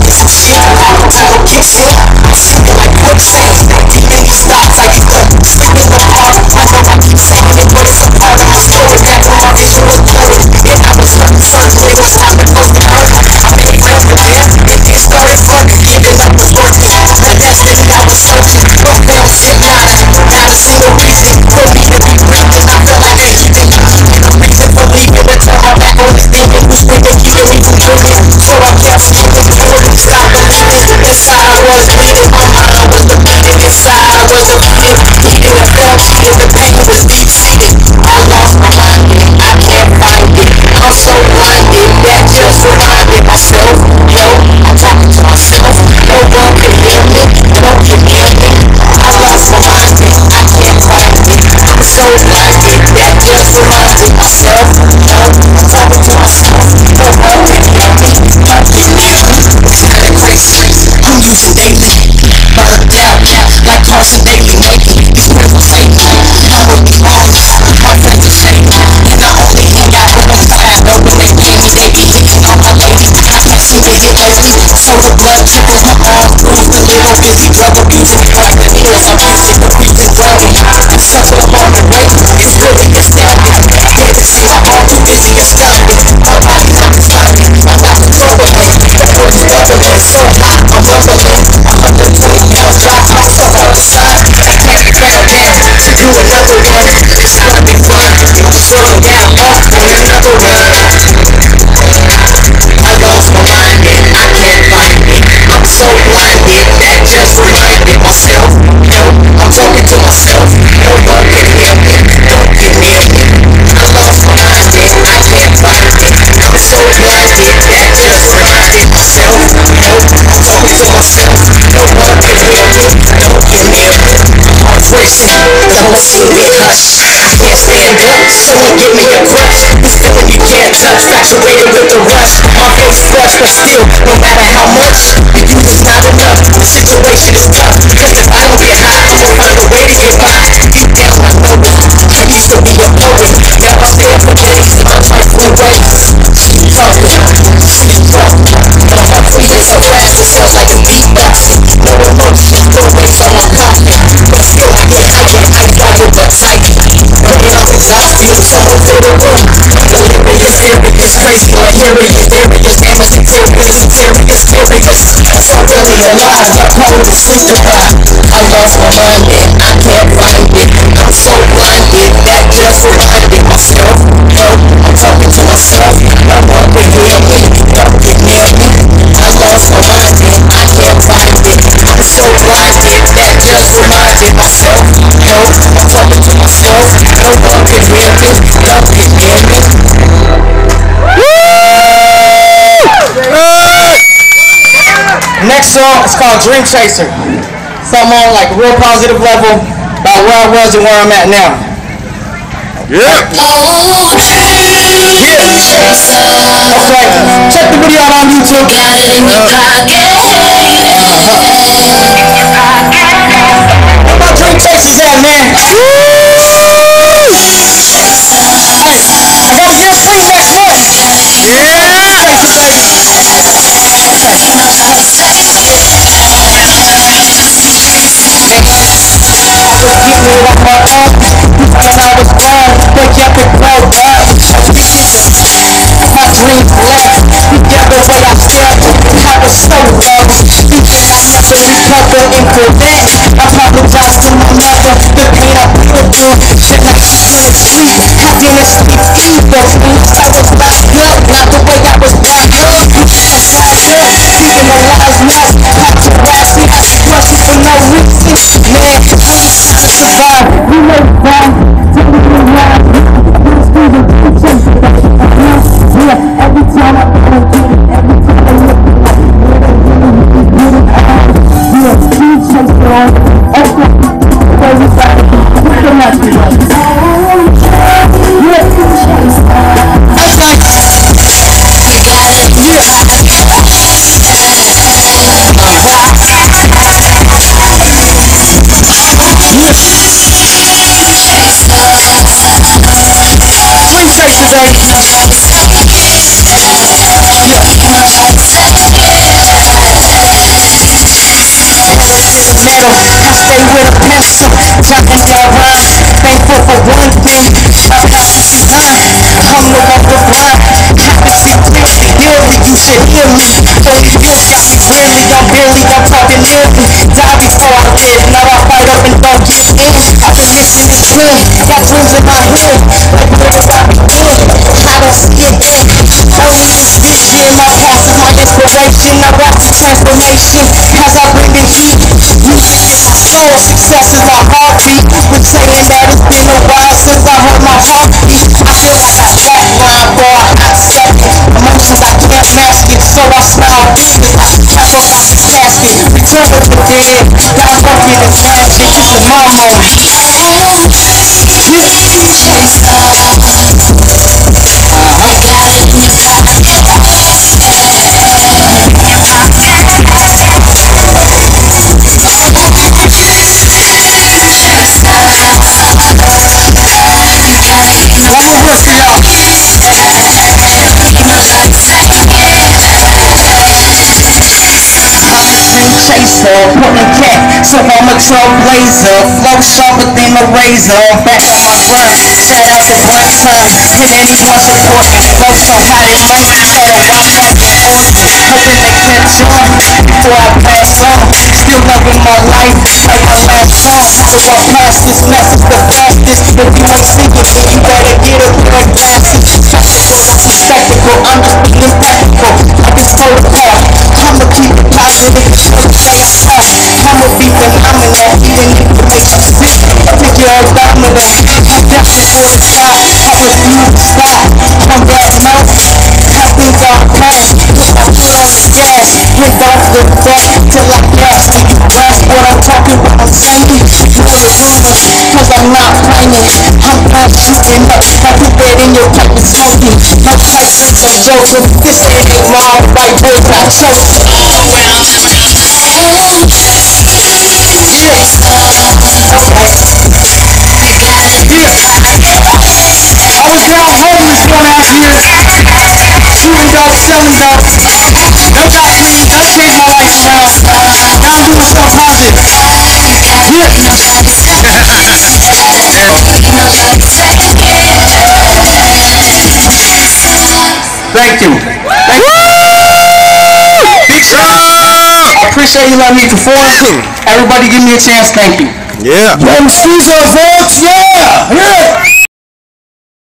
Shit, auto kicks in. I'm feeling like quicksand. Too many stops, I get the sleep in the park. I know I keep saying it, but it's a part of my story. That's why my vision was blurry. And I was stuck searching, it was time to close the curtain. I made friends with them, and then started flirting. Giving up was working. My destiny, I was searching. But now sit nada, not a single reason for me to be breathing. I feel like a heathen. The reason for leaving to turn my back on this demon who's been keeping me from dreaming. So I kept moving forward, stop believing. Inside I was bleeding, my mind was defeated. Inside I was defeated, heated and felt cheated. The pain was deep seated. I lost my mind, I can't find it. I'm so blinded, that just reminded myself. Yo, I'm talking to myself. No one can hear me, don't you hear me? I lost my mind, I can't find it. I'm so blinded, that just reminded myself. Yo, I'm talking to myself. No one can hear me, don't you hear me? It's kinda crazy. I'm using daily, burned out, like Carson Daly making these critical statements. I would be wrong, my friends are shaking. And I only hang out with them fast, but when they pay me, they be leaking on my lady. I can't seem to get lazy, so the blood trickles my arm, bruised a little busy, drug abusing, like the needles, I'm using the breathing, drowning. I'm stuck up on the way, it's really astounding. Yeah, it seems I'm all too busy astounding. My body's understanding, I'm not controlling it. The force is doubling, so hot, I'm rumbling. 120 pounds, drop myself on the side. I can't be found again to do another one. It's gonna be fun, slowing down off on another run. I lost my mind and I can't find it. I'm so blinded, that just reminded myself. Yo, I'm talking to myself. No one can hear me, don't you hear me? I lost my mind and I can't find it. I'm so blinded, that just reminded myself. Yo, I'm talking to myself. No one can hear me, don't you hear me? I'm racing, don't see me hush. I can't stand up, someone give me a crush. This feeling you can't touch, saturated with the rush. My face flushed, but still, no matter how much you use, it's not enough. The situation is tough, because if I don't get high, I'm gonna find a way to get by. Deep down, I know it. I used to be a poet, now I stare for days in my trifling ways. She's talking, she's talking. My heart beating so fast, it sounds like a beatbox. No emotion, no waste on my coffin. But still, I get higher, but tight. Putting off exhaustion, someone fill the room. Delirious, serious, crazy, like hilarious, serious, damage, interiors, serious, serious. So really alive, my cold is sleep deprived. I lost my mind and I can't find it. I'm so blinded, that just reminded myself. Yo, I'm talking to myself. No one can hear me, don't get near me. I lost my mind and I can't find it. I'm so blinded, that just reminded myself. Yo, I'm talking to myself. No one can hear me, don't get near me. Next song is called Dream Chaser. Something on like a real positive level about where I was and where I'm at now. Yeah. Yeah. That's right. Check the video out on YouTube. Got it in your pocket. Where my Dream Chasers at, man? I gotta get free next month. Yeah. Chaser, baby. Keep me off my own. When I was blind, they kept it closed down. My dreams left. Together way I stepped, I was so low. Thinking I never recover into that. I apologize to my mother, the pain I put through. Shit like I didn't sleep, I didn't sleep either. I was locked up, not the way I was locked up. Speaking the lies now, had to rise now. Rushing for no reason, man. Survive, we know fine. Take me to ride. Yeah, every time I wanna get it, every time I look like where they really get it out. Yeah, we chase it on. Okay, everybody, put them up to us. Yeah, we chase it on. That's right. You got it. Dream Chaser, baby. metal. I stay with a pencil, jotting down rhymes. Thankful for one thing, my passion's behind. I'm no longer blind. I can see clearly, nearly, you should hear me. Only feels got me weirdly, I'm talking nearly. Die before I live, now I fight up and don't give in. I've been missing this clean, got dreams in my head. Like where did I begin? I don't see it then. Only this vision, my past is my inspiration. I rap the transformation as I bring the heat. Music is my soul, success is my heartbeat. Been saying that it's been a while since I heard my heartbeat. I feel like I flatline for a hot second. Emotions I can't mask it, so I smile big as I pack up my casket. Return of the dead, God working in magic. It's a my moment. Chaser, pulling cat, so I'm a trailblazer. Flow sharper than a razor. Back on my grind, shout out to one time. And anyone supporting, flow so hot and money. Started watching on the horse, hoping they catch on before I pass on. Still loving my life like my last song. So I pass this message the fastest. If you ain't seeing me, you better get a pair of glasses. Spectacle, not some spectacle. I'm just being practical. Like it's protocol. I'ma keep it positive. I'ma be phenomenal, even if it makes you sick. Take your abdominal, I'm destined for the top. I refuse to stop. On that note, have things all planned. Put my foot on the gas, and don't look back till I gas. When you grasp what I'm talking, what I'm saying, ignore the rumors, cause I'm not playing. I'm not shooting up, I put that in your pipe and smoking. No pipe with some jokes, this ain't wrong, right boys, I choke. I was down homeless for last year, shooting dope, selling dope. That got clean, that changed my life around. Now I'm doing something positive. Thank you. Thank you. Big shout out. I appreciate you letting me perform. Everybody give me a chance. Thank you. Yeah. MC's are votes. Yeah. Yeah.